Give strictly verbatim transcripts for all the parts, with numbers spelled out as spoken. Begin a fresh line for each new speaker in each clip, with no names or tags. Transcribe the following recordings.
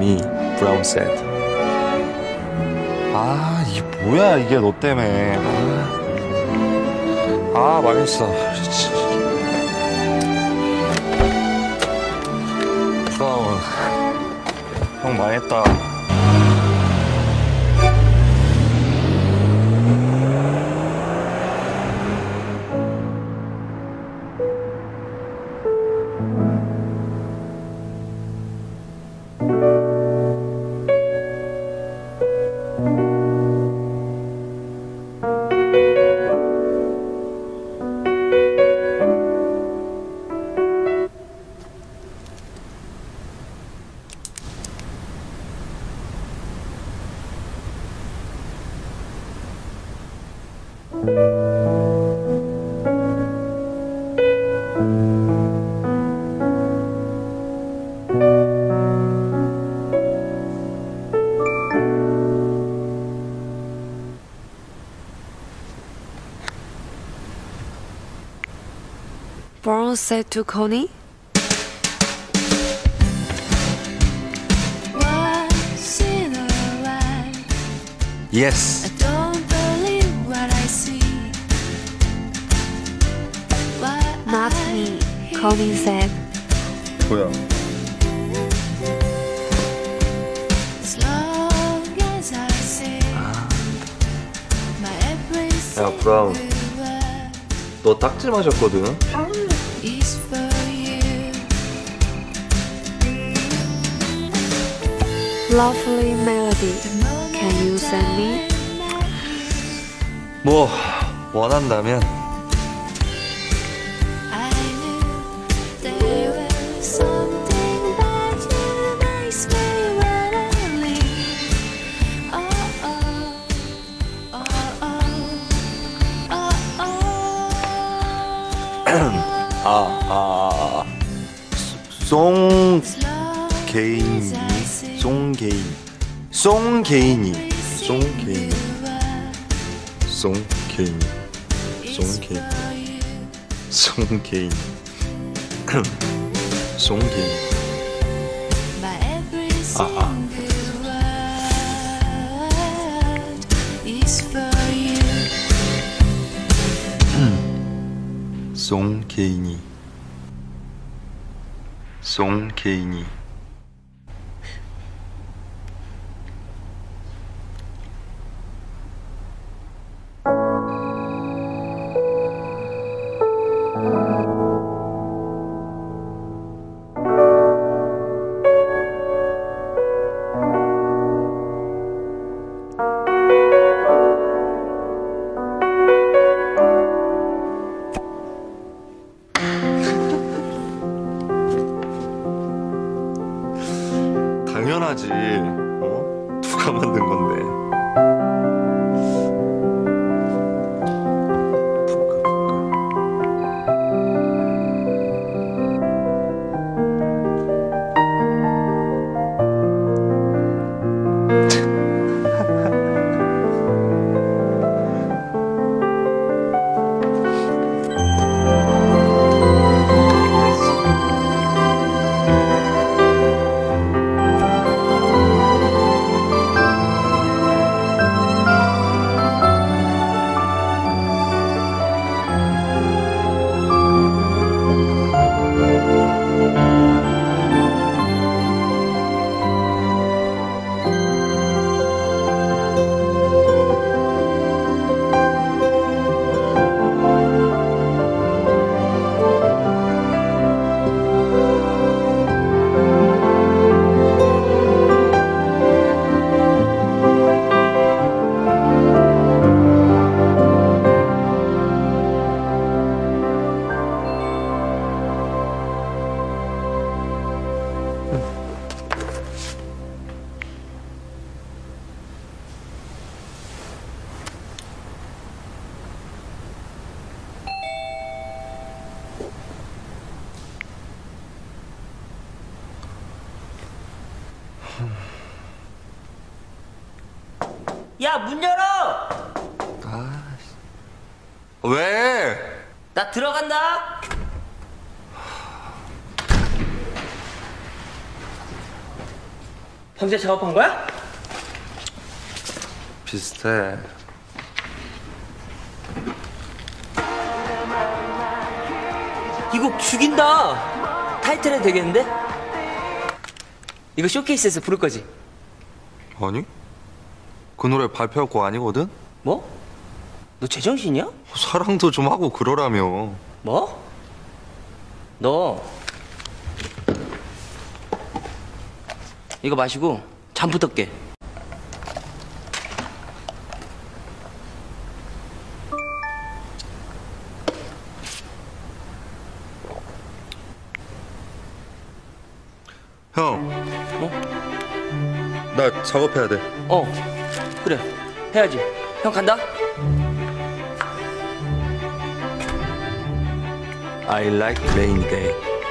me, Brown said. 아, 이게 뭐야, 이게 너 때문에. 아, 아 망했어. 브라운, 형 망했다.
Brown said to Connie.
Yes.
I don't believe what I see. Not me, Connie said.
뭐야?
As long as I say my everything
야, 브라운. 너 딱지 마셨거든?
is for you. Lovely melody. Can you send me?
뭐 원한다면.
I knew there was something that you makes me wanna leave. Oh oh, oh oh, oh oh.
아, 아, 송 개인이, 송 개인, 송 개인이, 송 개인, 송 개인, 송 개인, 송 개인, 송 개인. 아, 아. 송 개인이, 송 개인이. 당연하지. 어? 누가 만든 건데?
야, 문 열어!
아, 왜?
나 들어간다. 밤새 작업한 거야?
비슷해.
이 곡 죽인다. 타이틀해도 되겠는데? 이거 쇼케이스에서 부를 거지?
아니? 그 노래 발표할 거 아니거든?
뭐? 너 제정신이야?
사랑도 좀 하고 그러라며.
뭐? 너 이거 마시고 잠부터 깨.
형,
어?
나 작업해야 돼.
어 그래 해야지. 형 간다.
I like rainy day.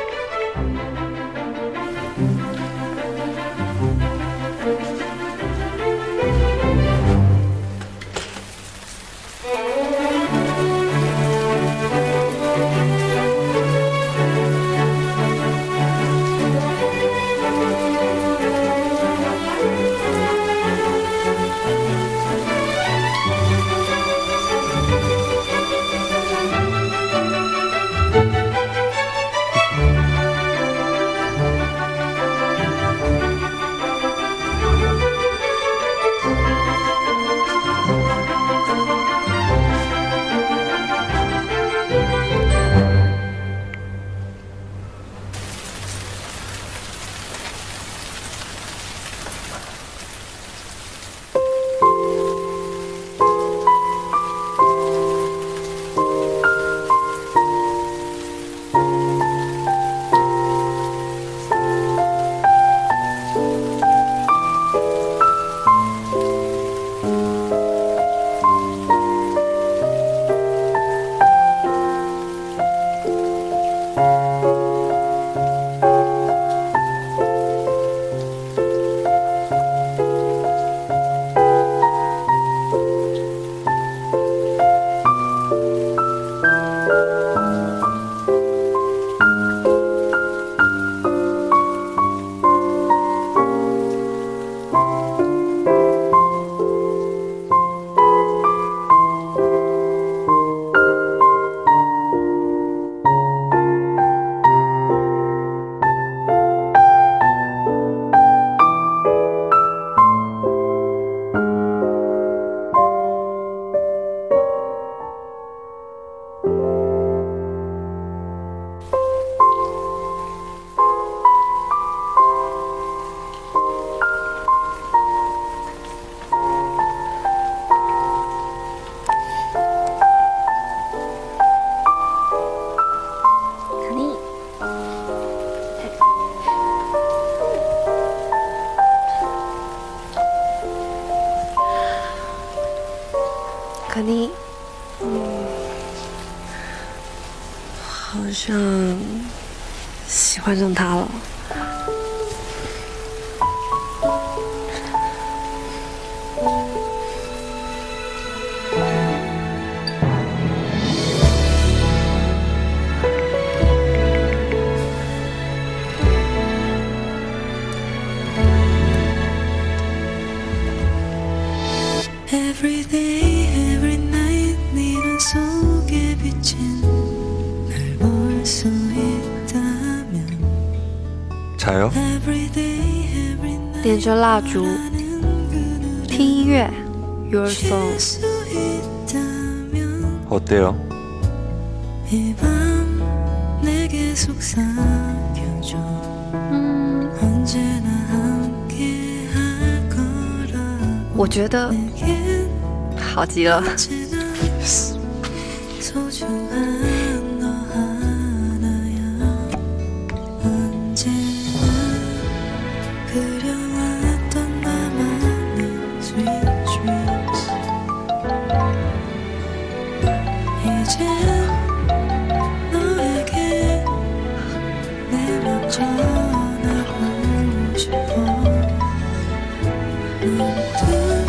可你，嗯，好像喜欢上他了。
Every day, every night, 네 눈 속에 비친 날 볼 수 있다면.
자요?
Every day, every night,
点着蜡烛，听音乐 ，Your Song。
수 있다면
어때요?
이 밤 내게 속삭여줘.
嗯，
언제나 함께 할 거라.
我觉得
내겐
好极了。
언제나 소중한 너 하나야. 언제나 그려왔던 나만의 sweet dreams. 이제 너에게 내 맘 전하고 싶어. 눈뜬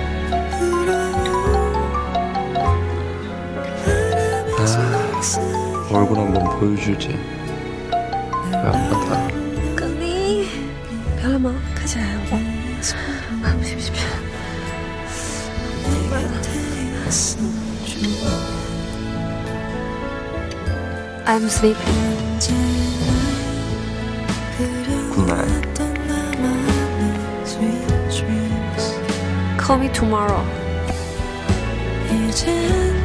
얼굴 한번 보여주지. 왜 아팠다.
可你，不要了吗？开 이제 어? 쉬, 쉬, 쉬.
내 곁에 있어줘
I'm sleeping.
그려왔던 나만의 sweet dreams
Call me tomorrow.
이젠